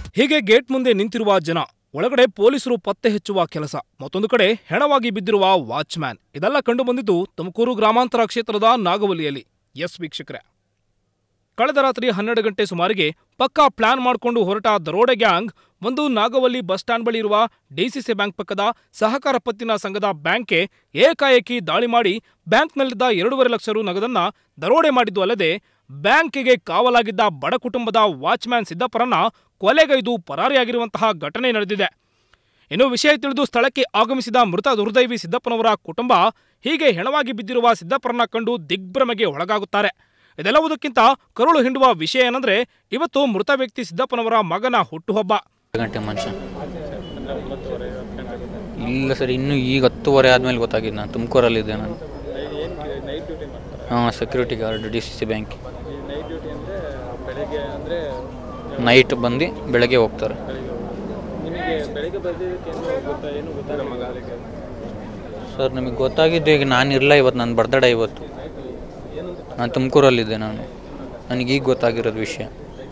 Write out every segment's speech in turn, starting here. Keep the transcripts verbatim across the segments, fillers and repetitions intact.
ಹೀಗೆ ಗೇಟ್ ಮುಂದೆ ನಿಂತಿರುವ ಜನ, ಒಳಗಡೆ ಪೊಲೀಸರು ಪತ್ತೆ ಹಚ್ಚುವ ಕೆಲಸ, ಮತ್ತೊಂದು ಕಡೆ ಹೆಣವಾಗಿ ಬಿದ್ದಿರುವ ವಾಚ್ಮ್ಯಾನ್, ಇದೆಲ್ಲ ಕಂಡು ಬಂದಿದ್ದು ತುಮಕೂರು ಗ್ರಾಮಾಂತರ ಕ್ಷೇತ್ರದ ನಾಗವಲ್ಲಿಯಲ್ಲಿ. ಎಸ್ ವೀಕ್ಷಕರೇ, ಕಳೆದ ರಾತ್ರಿ ಹನ್ನೆರಡು ಗಂಟೆ ಸುಮಾರಿಗೆ ಪಕ್ಕಾ ಪ್ಲಾನ್ ಮಾಡಿಕೊಂಡು ಹೊರಟ ದರೋಡೆ ಗ್ಯಾಂಗ್ ಒಂದು ನಾಗವಲ್ಲಿ ಬಸ್ ಸ್ಟ್ಯಾಂಡ್ ಬಳಿ ಇರುವ ಡಿಸಿಸಿ ಬ್ಯಾಂಕ್ ಪಕ್ಕದ ಸಹಕಾರ ಪತ್ತಿನ ಸಂಘದ ಬ್ಯಾಂಕ್ಗೆ ಏಕಾಏಕಿ ದಾಳಿ ಮಾಡಿ ಬ್ಯಾಂಕ್ನಲ್ಲಿದ್ದ ಎರಡೂವರೆ ಲಕ್ಷ ರು ನಗದನ್ನ ದರೋಡೆ ಮಾಡಿದ್ದು ಅಲ್ಲದೆ ಬ್ಯಾಂಕಿಗೆ ಕಾವಲಾಗಿದ್ದ ಬಡ ಕುಟುಂಬದ ವಾಚ್ಮ್ಯಾನ್ ಸಿದ್ದಪ್ಪರನ್ನ ಕೊಲೆಗೈದು ಪರಾರಿಯಾಗಿರುವಂತಹ ಘಟನೆ ನಡೆದಿದೆ. ಇನ್ನು ವಿಷಯ ತಿಳಿದು ಸ್ಥಳಕ್ಕೆ ಆಗಮಿಸಿದ ಮೃತ ದುರ್ದೈವಿ ಸಿದ್ದಪ್ಪನವರ ಕುಟುಂಬ ಹೀಗೆ ಹೆಣವಾಗಿ ಬಿದ್ದಿರುವ ಸಿದ್ದಪ್ಪರನ್ನ ಕಂಡು ದಿಗ್ಭ್ರಮೆಗೆ ಒಳಗಾಗುತ್ತಾರೆ. ಇದೆಲ್ಲವುದಕ್ಕಿಂತ ಕರುಳು ಹಿಂಡುವ ವಿಷಯ ಏನಂದ್ರೆ, ಇವತ್ತು ಮೃತ ವ್ಯಕ್ತಿ ಸಿದ್ದಪ್ಪನವರ ಮಗನ ಹುಟ್ಟುಹಬ್ಬ. ಗಂಟೆ ಮನುಷ್ಯ ಇಲ್ಲ ಸರ್, ಇನ್ನು ಈಗ ಹತ್ತುವರೆ ಆದ್ಮೇಲೆ ಗೊತ್ತಾಗಿದ್ದು. ನಾನು ತುಮಕೂರಲ್ಲಿದ್ದೆ. ನಾನು ಹಾಂ, security guard D C C bank. Night ಬಂದು ಬೆಳಗ್ಗೆ ಹೋಗ್ತಾರೆ. ಸರ್ ನಮಗೆ ಗೊತ್ತಾಗಿದ್ದು ಈಗ ನಾನು ಇರಲ್ಲ, ಇವತ್ತು ನನ್ನ ಬರ್ತ್ಡೇ. ಇವತ್ತು ನಾನು ತುಮಕೂರಲ್ಲಿದ್ದೆ. ನಾನು ನನಗೀಗ ಗೊತ್ತಾಗಿರೋದು ವಿಷಯ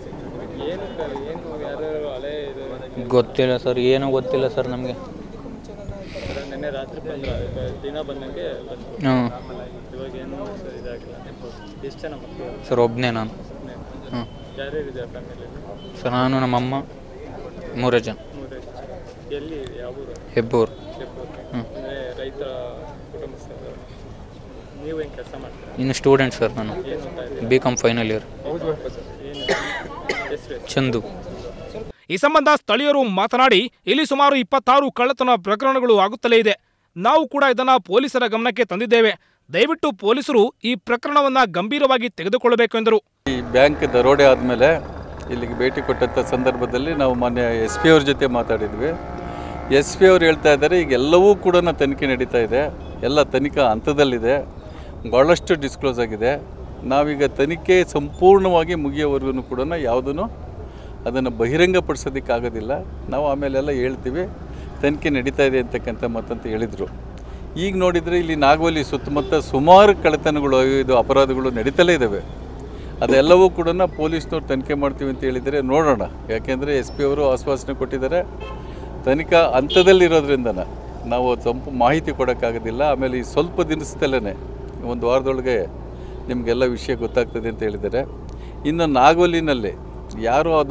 ಗೊತ್ತಿಲ್ಲ ಸರ್, ಏನೂ ಗೊತ್ತಿಲ್ಲ ಸರ್ ನಮಗೆ. ಹಾಂ ಸರ್, ಒಬ್ಬನೇ ನಾನು. ಹಾಂ ಸರ್, ನಾನು ನಮ್ಮಮ್ಮ ಮೂರೇ ಜನ. ಹೆಬ್ಬೂರು. ಹ್ಞೂ ಇನ್ನು ಸ್ಟೂಡೆಂಟ್ ಸರ್. ನಾನು B com final year. Chandu. ಈ ಸಂಬಂಧ ಸ್ಥಳೀಯರು ಮಾತನಾಡಿ, ಇಲ್ಲಿ ಸುಮಾರು ಇಪ್ಪತ್ತಾರು ಕಳ್ಳತನ ಪ್ರಕರಣಗಳು ಆಗುತ್ತಲೇ ಇದೆ. ನಾವು ಕೂಡ ಇದನ್ನ ಪೊಲೀಸರ ಗಮನಕ್ಕೆ ತಂದಿದ್ದೇವೆ. ದಯವಿಟ್ಟು ಪೊಲೀಸರು ಈ ಪ್ರಕರಣವನ್ನ ಗಂಭೀರವಾಗಿ ತೆಗೆದುಕೊಳ್ಳಬೇಕು ಎಂದರು. ಈ ಬ್ಯಾಂಕ್ ದರೋಡೆ ಆದಮೇಲೆ ಇಲ್ಲಿಗೆ ಭೇಟಿ ಕೊಟ್ಟಂಥ ಸಂದರ್ಭದಲ್ಲಿ ನಾವು ಮಾನ್ಯ ಎಸ್ ಪಿ ಅವ್ರ ಜೊತೆ ಮಾತಾಡಿದ್ವಿ. ಎಸ್ ಪಿ ಅವ್ರು ಹೇಳ್ತಾ ಇದ್ದಾರೆ, ಈಗ ಎಲ್ಲವೂ ಕೂಡ ತನಿಖೆ ನಡೀತಾ ಇದೆ, ಎಲ್ಲ ತನಿಖಾ ಹಂತದಲ್ಲಿದೆ, ಭಾಳಷ್ಟು ಡಿಸ್ಕ್ಲೋಸ್ ಆಗಿದೆ. ನಾವೀಗ ತನಿಖೆ ಸಂಪೂರ್ಣವಾಗಿ ಮುಗಿಯೋವರೆಗೂ ಕೂಡ ಯಾವುದೂ ಅದನ್ನು ಬಹಿರಂಗಪಡಿಸೋದಕ್ಕಾಗೋದಿಲ್ಲ. ನಾವು ಆಮೇಲೆಲ್ಲ ಹೇಳ್ತೀವಿ, ತನಿಖೆ ನಡೀತಾ ಇದೆ ಅಂತಕ್ಕಂಥ ಮತ್ತಂತ ಹೇಳಿದರು. ಈಗ ನೋಡಿದರೆ ಇಲ್ಲಿ ನಾಗವಲ್ಲಿ ಸುತ್ತಮುತ್ತ ಸುಮಾರು ಕಳ್ಳತನಗಳು, ಇದು ಅಪರಾಧಗಳು ನಡೀತಲೇ ಇದ್ದಾವೆ. ಅದೆಲ್ಲವೂ ಕೂಡ ಪೊಲೀಸ್ನವ್ರು ತನಿಖೆ ಮಾಡ್ತೀವಿ ಅಂತ ಹೇಳಿದರೆ ನೋಡೋಣ. ಯಾಕೆಂದರೆ ಎಸ್ ಪಿ ಅವರು ಆಶ್ವಾಸನೆ ಕೊಟ್ಟಿದ್ದಾರೆ. ತನಿಖಾ ಹಂತದಲ್ಲಿರೋದ್ರಿಂದ ನಾವು ಸಂಪೂ ಮಾಹಿತಿ ಕೊಡೋಕ್ಕಾಗೋದಿಲ್ಲ. ಆಮೇಲೆ ಈ ಸ್ವಲ್ಪ ದಿನದಲ್ಲೇ ಒಂದು ವಾರದೊಳಗೆ ನಿಮಗೆಲ್ಲ ವಿಷಯ ಗೊತ್ತಾಗ್ತದೆ ಅಂತ ಹೇಳಿದ್ದಾರೆ. ಇನ್ನು ನಾಗವಲ್ಲಿನಲ್ಲಿ ಯಾರು ಅದು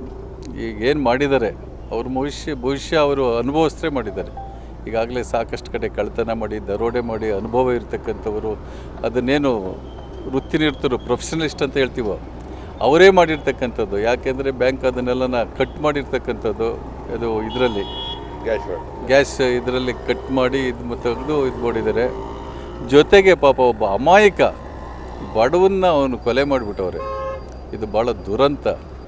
ಈಗ ಏನು ಮಾಡಿದ್ದಾರೆ, ಅವ್ರ ಭವಿಷ್ಯ ಭವಿಷ್ಯ ಅವರು ಅನುಭವಿಸ್ತೇ ಮಾಡಿದ್ದಾರೆ. ಈಗಾಗಲೇ ಸಾಕಷ್ಟು ಕಡೆ ಕಳ್ಳತನ ಮಾಡಿ, ದರೋಡೆ ಮಾಡಿ ಅನುಭವ ಇರತಕ್ಕಂಥವರು, ಅದನ್ನೇನು ವೃತ್ತಿನಿರ್ತರು, ಪ್ರೊಫೆಷನಲಿಸ್ಟ್ ಅಂತ ಹೇಳ್ತೀವೋ, ಅವರೇ ಮಾಡಿರ್ತಕ್ಕಂಥದ್ದು. ಯಾಕೆಂದರೆ ಬ್ಯಾಂಕ್ ಅದನ್ನೆಲ್ಲ ಕಟ್ ಮಾಡಿರ್ತಕ್ಕಂಥದ್ದು, ಅದು ಇದರಲ್ಲಿ ಗ್ಯಾಸ್ ಗ್ಯಾಸ್ ಇದರಲ್ಲಿ ಕಟ್ ಮಾಡಿ ಇದು ತೆಗೆದು ಇದು ಮಾಡಿದ್ದಾರೆ. ಜೊತೆಗೆ ಪಾಪ ಒಬ್ಬ ಅಮಾಯಕ ಬಡವನ್ನ ಅವನು ಕೊಲೆ ಮಾಡಿಬಿಟ್ಟವ್ರೆ. ಇದು ಭಾಳ ದುರಂತ.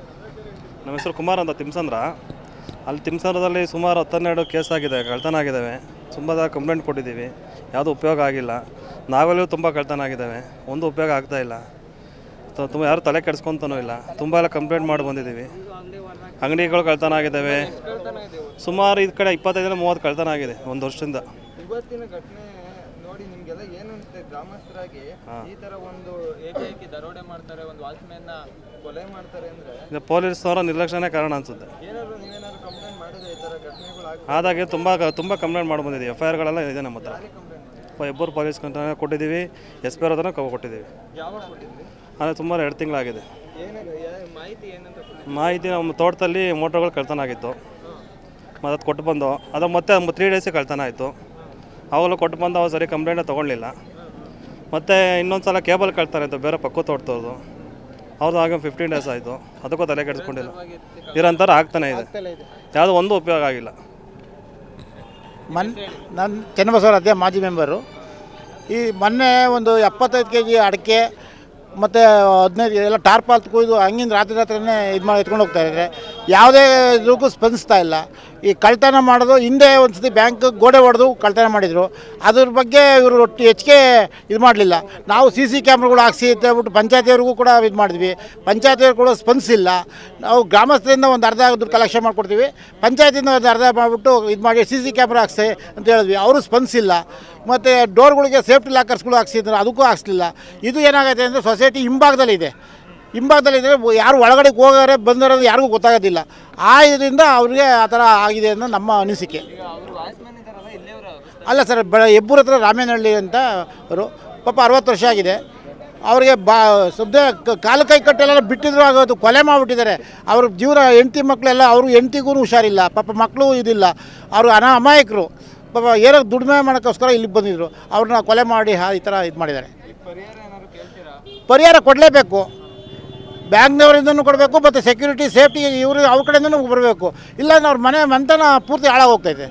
ನಮ್ಮ ಹೆಸರು ಕುಮಾರ್ ಅಂತ, ತಿಮ್ಸಂದ್ರ. ಅಲ್ಲಿ ತಿಮ್ಸಂದ್ರದಲ್ಲಿ ಸುಮಾರು ಹತ್ತೆರಡು ಕೇಸ್ ಆಗಿದೆ, ಕಳ್ತನ ಆಗಿದ್ದಾವೆ. ತುಂಬ ಕಂಪ್ಲೇಂಟ್ ಕೊಟ್ಟಿದ್ದೀವಿ, ಯಾವುದೂ ಉಪಯೋಗ ಆಗಿಲ್ಲ. ನಾವೆಲ್ಲೂ ತುಂಬ ಕಳ್ತನ ಆಗಿದ್ದಾವೆ, ಒಂದು ಉಪಯೋಗ ಆಗ್ತಾಯಿಲ್ಲ. ತುಂಬ ಯಾರು ತಲೆ ಕೆಡಿಸ್ಕೊತಾನೂ ಇಲ್ಲ. ತುಂಬ ಎಲ್ಲ ಕಂಪ್ಲೇಂಟ್ ಮಾಡಿ ಬಂದಿದ್ದೀವಿ. ಅಂಗಡಿಗಳು ಕಳ್ತನ ಆಗಿದ್ದಾವೆ. ಸುಮಾರು ಈ ಕಡೆ ಇಪ್ಪತ್ತೈದರಿಂದ ಮೂವತ್ತು ಕಳ್ತನ ಆಗಿದೆ ಒಂದು ವರ್ಷದಿಂದ. ಇವತ್ತಿನ ಘಟನೆ ನೋಡಿ ನಿಮಗೆಲ್ಲ ಏನು ಅನಿಸುತ್ತೆ ಗ್ರಾಮಸ್ಥರಾಗಿ? ಈ ಥರ ಒಂದು ಏಕಾಏಕಿ ದರೋಡೆ ಮಾಡ್ತಾರೆ, ಒಂದು ವಾಚ್ಮ್ಯಾನ್ನ ಕೊಲೆ ಮಾಡ್ತಾರೆ ಅಂದರೆ ಪೊಲೀಸ್ನವರ ನಿರ್ಲಕ್ಷ್ಯನೇ ಕಾರಣ ಅನಿಸುತ್ತೆ. ಏನಾದರೂ ನೀವೇನಾದ್ರು ಕಂಪ್ಲೇಂಟ್ ಮಾಡಿದ್ರೆ ಈ ಥರ ಘಟನೆಗಳು ಆದಾಗೆ ತುಂಬ ತುಂಬ ಕಂಪ್ಲೇಂಟ್ ಮಾಡಿ ಬಂದಿದ್ದೀವಿ. ಎಫ್ ಐ ಆರ್ಗಳೆಲ್ಲ ಇದೆ ನಮ್ಮ ಹತ್ರ. ಹೆಬ್ಬೂರು ಪೊಲೀಸ್ ಕಂಟ್ರೋಲ್ ಕೊಟ್ಟಿದ್ದೀವಿ, ಎಸ್ ಪಿ ಅವ್ರ ಹತ್ರನೂ ಕೊಟ್ಟಿದ್ದೀವಿ. ಯಾವಾಗ ಕೊಟ್ಟಿದ್ವಿ? ಅಂದರೆ ಸುಮಾರು ಎರಡು ತಿಂಗಳಾಗಿದೆ. ಮಾಹಿತಿ ಏನಂತ? ಮಾಹಿತಿ ನಮ್ಮ ತೋಟದಲ್ಲಿ ಮೋಟ್ರ್ಗಳು ಕಳ್ತನ ಆಗಿತ್ತು, ಮತ್ತು ಅದು ಕೊಟ್ಟು ಬಂದು ಅದು ಮತ್ತೆ ತ್ರೀ ಡೇಸಿಗೆ ಕಳ್ತನ ಆಯಿತು. ಅವಾಗಲೂ ಕೊಟ್ಟು ಬಂದು ಅವಾಗ ಸರಿ ಕಂಪ್ಲೇಂಟೇ ತೊಗೊಳ್ಳಿಲ್ಲ. ಮತ್ತು ಇನ್ನೊಂದು ಸಲ ಕೇಬಲ್ ಕಳ್ತನ ಆಯಿತು ಬೇರೆ ಪಕ್ಕ ತೋಟದವ್ರದ್ದು, ಅವ್ರದ್ದು ಆಗ ಫಿಫ್ಟೀನ್ ಡೇಸ್ ಆಯಿತು. ಅದಕ್ಕೂ ತಲೆ ಕೆಡಿಸ್ಕೊಂಡಿಲ್ಲ. ಇರೋಂಥರ ಆಗ್ತಾನೆ ಇದೆ, ಯಾವುದೋ ಒಂದು ಉಪಯೋಗ ಆಗಿಲ್ಲ. ಮನ್ ನನ್ನ ಚನ್ನಬಸವರ ಅದೇ ಮಾಜಿ ಮೆಂಬರು. ಈ ಮೊನ್ನೆ ಒಂದು ಎಪ್ಪತ್ತೈದು ಕೆ ಜಿ ಅಡಿಕೆ ಮತ್ತು ಹದಿನೈದು ಎಲ್ಲ ಟಾರ್ಪಾಲ್ ಕುಯ್ದು ಹಂಗಿಂದ ರಾತ್ರಿ ರಾತ್ರಿನೇ ಇದು ಮಾಡಿ ಎತ್ಕೊಂಡು ಹೋಗ್ತಾ ಇದ್ದಾರೆ. ಯಾವುದೇ ಇದಕ್ಕೂ ಸ್ಪಂದಿಸ್ತಾ ಇಲ್ಲ. ಈ ಕಳ್ತನ ಮಾಡೋದು, ಹಿಂದೆ ಒಂದು ಸತಿ ಬ್ಯಾಂಕ್ ಗೋಡೆ ಹೊಡೆದು ಕಳ್ತನ ಮಾಡಿದರು. ಅದ್ರ ಬಗ್ಗೆ ಇವರು ಒಟ್ಟು ಹೆಚ್ಚಿಗೆ ಇದು ಮಾಡಲಿಲ್ಲ. ನಾವು ಸಿ ಸಿ ಕ್ಯಾಮ್ರಾಗಳು ಹಾಕ್ಸಿ ಅಂತ ಹೇಳ್ಬಿಟ್ಟು ಪಂಚಾಯತಿಯವ್ರಿಗೂ ಕೂಡ ಇದು ಮಾಡಿದ್ವಿ. ಪಂಚಾಯತಿಯವ್ರು ಕೂಡ ಸ್ಪಂದಿಸಿಲ್ಲ. ನಾವು ಗ್ರಾಮಸ್ಥರಿಂದ ಒಂದು ಅರ್ಧ ದುಡ್ಡು ಕಲೆಕ್ಷನ್ ಮಾಡಿಕೊಡ್ತೀವಿ, ಪಂಚಾಯತಿಯಿಂದ ಒಂದು ಅರ್ಧ ಮಾಡಿಬಿಟ್ಟು ಇದು ಮಾಡಿ ಸಿ ಸಿ ಕ್ಯಾಮ್ರಾ ಹಾಕ್ಸಿ ಅಂತ ಹೇಳಿದ್ವಿ, ಅವರು ಸ್ಪಂದಿಸಿಲ್ಲ. ಮತ್ತು ಡೋರ್ಗಳಿಗೆ ಸೇಫ್ಟಿ ಲಾಕರ್ಸ್ಗಳು ಹಾಕ್ಸಿದ್ರು, ಅದಕ್ಕೂ ಹಾಕ್ಸಲಿಲ್ಲ. ಇದು ಏನಾಗೈತೆ ಅಂದರೆ ಸೊಸೈಟಿ ಹಿಂಭಾಗದಲ್ಲಿದೆ, ಹಿಂಭಾಗದಲ್ಲಿದ್ದರೆ ಯಾರು ಒಳಗಡೆ ಹೋಗೋರೆ ಬಂದಿರೋದು ಯಾರಿಗೂ ಗೊತ್ತಾಗೋದಿಲ್ಲ. ಆ ಇದರಿಂದ ಅವ್ರಿಗೆ ಆ ಥರ ಆಗಿದೆ ಅನ್ನೋ ನಮ್ಮ ಅನಿಸಿಕೆ. ಅಲ್ಲ ಸರ್, ಬ ಹೆಬ್ಬೂರ ಹತ್ರ ರಾಮೇನಹಳ್ಳಿ ಅಂತ ಅವರು ಪಾಪ ಅರವತ್ತು ವರ್ಷ ಆಗಿದೆ. ಅವ್ರಿಗೆ ಬಾ ಸದ್ಯ ಕಾಲು ಕೈ ಕಟ್ಟೆಲ್ಲ ಬಿಟ್ಟಿದ್ರು ಆಗೋದು, ಕೊಲೆ ಮಾಡಿಬಿಟ್ಟಿದ್ದಾರೆ. ಅವ್ರ ಜೀವನ ಹೆಂಡತಿ ಮಕ್ಕಳೆಲ್ಲ, ಅವರು ಹೆಂಡತಿಗೂ ಹುಷಾರಿಲ್ಲ, ಪಾಪ ಮಕ್ಕಳು ಇದಿಲ್ಲ, ಅವರು ಅನಾ ಅಮಾಯಕರು ಪಾಪ ಏನೋ ದುಡಿಮೆ ಮಾಡೋಕ್ಕೋಸ್ಕರ ಇಲ್ಲಿಗೆ ಬಂದಿದ್ದರು. ಅವ್ರನ್ನ ಕೊಲೆ ಮಾಡಿ ಈ ಥರ ಇದು ಮಾಡಿದ್ದಾರೆ. ಪರಿಹಾರ ಕೊಡಲೇಬೇಕು, ಬ್ಯಾಂಕ್ನವರಿಂದನೂ ಕೊಡಬೇಕು, ಮತ್ತು ಸೆಕ್ಯೂರಿಟಿ ಸೇಫ್ಟಿ ಇವರು ಅವ್ರ ಕಡೆಯಿಂದನೂ ಬರಬೇಕು. ಇಲ್ಲ ಅವ್ರ ಮನೆ ಮಂತನ ಪೂರ್ತಿ ಹಾಳಾಗೋಗ್ತೈತೆ.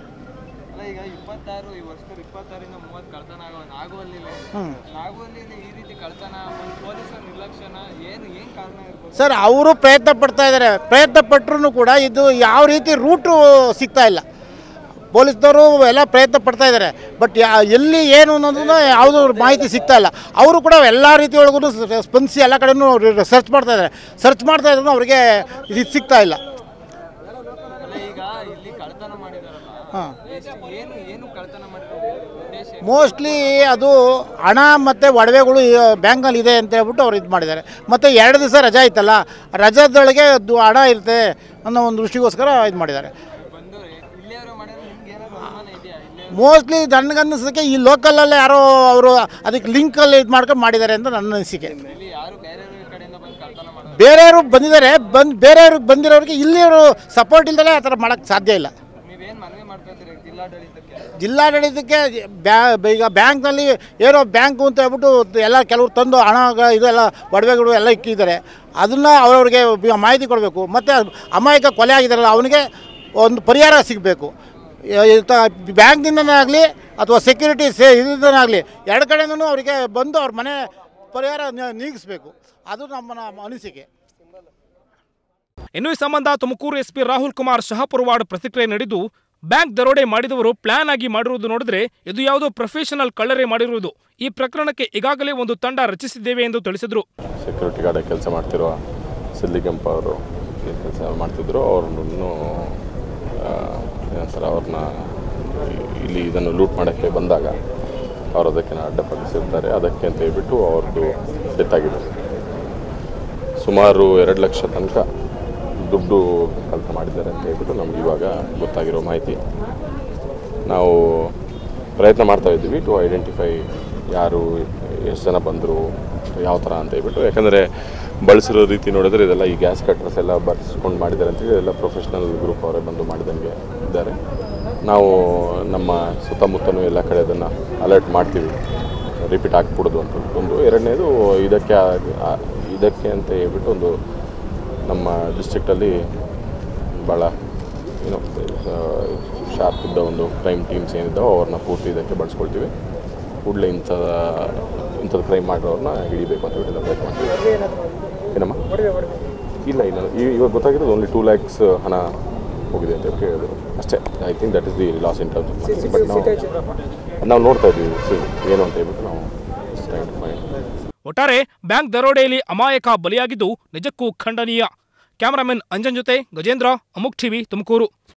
ಸರ್, ಅವರು ಪ್ರಯತ್ನ ಪಡ್ತಾ ಇದ್ದಾರೆ. ಪ್ರಯತ್ನ ಪಟ್ಟರು ಕೂಡ ಇದು ಯಾವ ರೀತಿ ರೂಟು ಸಿಗ್ತಾ ಇಲ್ಲ. ಪೊಲೀಸ್ನವರು ಎಲ್ಲ ಪ್ರಯತ್ನ ಪಡ್ತಾ ಇದ್ದಾರೆ, ಬಟ್ ಯಾ ಎಲ್ಲಿ ಏನು ಅನ್ನೋದನ್ನ ಯಾವುದೂ ಮಾಹಿತಿ ಸಿಗ್ತಾ ಇಲ್ಲ. ಅವರು ಕೂಡ ಎಲ್ಲ ರೀತಿ ಒಳಗೂ ಸ್ಪಂದಿಸಿ ಎಲ್ಲ ಕಡೆಯೂ ಸರ್ಚ್ ಮಾಡ್ತಾ ಇದ್ದಾರೆ. ಸರ್ಚ್ ಮಾಡ್ತಾ ಇದ್ರು ಅವರಿಗೆ ಇದು ಸಿಗ್ತಾ ಇಲ್ಲ. ಹಾಂ, ಮೋಸ್ಟ್ಲಿ ಅದು ಹಣ ಮತ್ತು ಒಡವೆಗಳು ಬ್ಯಾಂಕಲ್ಲಿ ಇದೆ ಅಂತ ಹೇಳ್ಬಿಟ್ಟು ಅವ್ರು ಇದು ಮಾಡಿದ್ದಾರೆ. ಮತ್ತು ಎರಡು ದಿವಸ ರಜಾ ಇತ್ತಲ್ಲ, ರಜಾದೊಳಗೆ ಅದು ಹಣ ಇರುತ್ತೆ ಅನ್ನೋ ಒಂದು ದೃಷ್ಟಿಗೋಸ್ಕರ ಇದು ಮಾಡಿದ್ದಾರೆ. ಮೋಸ್ಟ್ಲಿ ನನಗನ್ನಿಸೋದಕ್ಕೆ ಈ ಲೋಕಲಲ್ಲೇ ಯಾರೋ ಅವರು ಅದಕ್ಕೆ ಲಿಂಕಲ್ಲಿ ಇದು ಮಾಡ್ಕೊಂಡು ಮಾಡಿದ್ದಾರೆ ಅಂತ ನನ್ನ ಅನಿಸಿಕೆ. ಬೇರೆಯವರು ಬಂದಿದ್ದಾರೆ, ಬಂದು ಬೇರೆಯವ್ರಿಗೆ ಬಂದಿರೋರಿಗೆ ಇಲ್ಲಿಯವರು ಸಪೋರ್ಟ್ ಇಲ್ದಲೇ ಆ ಥರ ಮಾಡೋಕ್ಕೆ ಸಾಧ್ಯ ಇಲ್ಲ. ಜಿಲ್ಲಾಡಳಿತಕ್ಕೆ ಬ್ಯಾ ಈಗ ಬ್ಯಾಂಕ್ನಲ್ಲಿ ಏನೋ ಬ್ಯಾಂಕು ಅಂತ ಹೇಳ್ಬಿಟ್ಟು ಎಲ್ಲ ಕೆಲವರು ತಂದು ಹಣ ಇದೆಲ್ಲ ಒಡವೆಗಳು ಎಲ್ಲ ಇಕ್ಕಿದ್ದಾರೆ. ಅದನ್ನು ಅವರವ್ರಿಗೆ ಮಾಹಿತಿ ಕೊಡಬೇಕು. ಮತ್ತು ಅಮಾಯಕ ಕೊಲೆ ಆಗಿದ್ದಾರಲ್ಲ ಅವನಿಗೆ ಒಂದು ಪರಿಹಾರ ಸಿಗಬೇಕು. ಬ್ಯಾಂಕ್ನಿಂದನೇ ಆಗಲಿ ಅಥವಾ ಸೆಕ್ಯೂರಿಟಿ ಸೇ ಇದರಿಂದನೇ ಆಗಲಿ ಎರಡು ಕಡೆಯಿಂದನೂ ಅವರಿಗೆ ಬಂದು ಅವ್ರ ಮನೆ ಪರಿಹಾರ ನೀಗಿಸಬೇಕು. ಅದು ನಮ್ಮ ಅನಿಸಿಕೆ. ಇನ್ನು ಈ ಸಂಬಂಧ ತುಮಕೂರು ಎಸ್ಪಿ ರಾಹುಲ್ ಕುಮಾರ್ ಶಹಾಪುರವಾಡ್ ಪ್ರತಿಕ್ರಿಯೆ ನೀಡಿದ್ದು, ಬ್ಯಾಂಕ್ ದರೋಡೆ ಮಾಡಿದವರು ಪ್ಲಾನ್ ಆಗಿ ಮಾಡಿರುವುದು ನೋಡಿದ್ರೆ ಇದು ಯಾವುದೋ ಪ್ರೊಫೆಷನಲ್ ಕಳ್ಳರೇ ಮಾಡಿರುವುದು. ಈ ಪ್ರಕರಣಕ್ಕೆ ಈಗಾಗಲೇ ಒಂದು ತಂಡ ರಚಿಸಿದ್ದೇವೆ ಎಂದು ತಿಳಿಸಿದರು. ಸೆಕ್ಯೂರಿಟಿ ಗಾರ್ಡ್ ಕೆಲಸ ಮಾಡ್ತಿರೋ ಸಿದ್ಲಿಗೆಂಪ ಅವರು ಕೆಲಸ ಮಾಡ್ತಿದ್ರು. ಅವ್ರನ್ನು ಏನಂತಾರೆ, ಅವ್ರನ್ನ ಇಲ್ಲಿ ಇದನ್ನು ಲೂಟ್ ಮಾಡೋಕ್ಕೆ ಬಂದಾಗ ಅವರು ಅದಕ್ಕೆ ಅಡ್ಡಪಡಿಸಿರ್ತಾರೆ. ಅದಕ್ಕೆ ಅಂತ ಹೇಳ್ಬಿಟ್ಟು ಅವ್ರದ್ದು ಡೆತ್ ಆಗಿದೆ. ಸುಮಾರು ಎರಡು ಲಕ್ಷ ತನಕ ದುಡ್ಡು ಕಳ್ತ ಮಾಡಿದ್ದಾರೆ ಅಂತ ಹೇಳ್ಬಿಟ್ಟು ನಮ್ಗೆ ಇವಾಗ ಗೊತ್ತಾಗಿರೋ ಮಾಹಿತಿ. ನಾವು ಪ್ರಯತ್ನ ಮಾಡ್ತಾ ಇದ್ದೀವಿ ಟು ಐಡೆಂಟಿಫೈ ಯಾರು ಎಷ್ಟು ಜನ ಬಂದರು ಯಾವ ಥರ ಅಂತ ಹೇಳ್ಬಿಟ್ಟು. ಯಾಕಂದರೆ ಬಳಸಿರೋ ರೀತಿ ನೋಡಿದ್ರೆ ಇದೆಲ್ಲ ಈ ಗ್ಯಾಸ್ ಕಟ್ರಸ್ ಎಲ್ಲ ಬರ್ಸ್ಕೊಂಡು ಮಾಡಿದ್ದಾರೆ ಅಂತೇಳಿ ಎಲ್ಲ ಪ್ರೊಫೆಷ್ನಲ್ ಗ್ರೂಪ್ ಅವರೇ ಬಂದು ಮಾಡಿದಂಗೆ ಇದ್ದಾರೆ. ನಾವು ನಮ್ಮ ಸುತ್ತಮುತ್ತಲೂ ಎಲ್ಲ ಕಡೆ ಅದನ್ನು ಅಲರ್ಟ್ ಮಾಡ್ತೀವಿ, ರಿಪೀಟ್ ಆಗಿಬಿಡೋದು ಅಂತ ಒಂದು. ಎರಡನೇದು ಇದಕ್ಕೆ ಇದಕ್ಕೆ ಅಂತ ಹೇಳ್ಬಿಟ್ಟು ಒಂದು ನಮ್ಮ ಡಿಸ್ಟ್ರಿಕ್ಟಲ್ಲಿ ಭಾಳ ಏನೋ ಶಾರ್ಪ್ ಇದ್ದ ಒಂದು ಕ್ರೈಮ್ ಟೀಮ್ಸ್ ಏನಿದ್ದಾವೆ ಅವ್ರನ್ನ ಪೂರ್ತಿ ಇದಕ್ಕೆ ಬಳಸ್ಕೊಳ್ತೀವಿ. ಕೂಡಲೇ ಇಂಥ ಇಂಥದ್ದು ಕ್ರೈಮ್ ಮಾಡೋರನ್ನ ಹಿಡಿಬೇಕು ಅಂತ ಹೇಳಿ ಪ್ರಯತ್ನ ಮಾಡ್ತೀವಿ. ಏನಮ್ಮ? ಇಲ್ಲ ಇಲ್ಲ ಇವಾಗ ಗೊತ್ತಾಗಿರೋದು ಓನ್ಲಿ ಟೂ ಲ್ಯಾಕ್ಸ್ ಹಣ ಹೋಗಿದೆ ಅಂತ ಹೇಳಿದ್ರು ಅಷ್ಟೇ. I think that is the loss in terms of. But ನಾವು ನಾವು ನೋಡ್ತಾ ಇದ್ದೀವಿ ಏನು ಅಂತ ಹೇಳ್ಬಿಟ್ಟು ನಾವು. ಒಟ್ಟಾರೆ ಬ್ಯಾಂಕ್ ದರೋಡೆಯಲ್ಲಿ ಅಮಾಯಕ ಬಲಿಯಾಗಿದ್ದು ನಿಜಕ್ಕೂ ಖಂಡನೀಯ. ಕ್ಯಾಮರಾಮನ್ ಅಂಜನ್ ಜೊತೆ ಗಜೇಂದ್ರ, ಅಮುಕ್ ಟಿವಿ, ತುಮಕೂರು.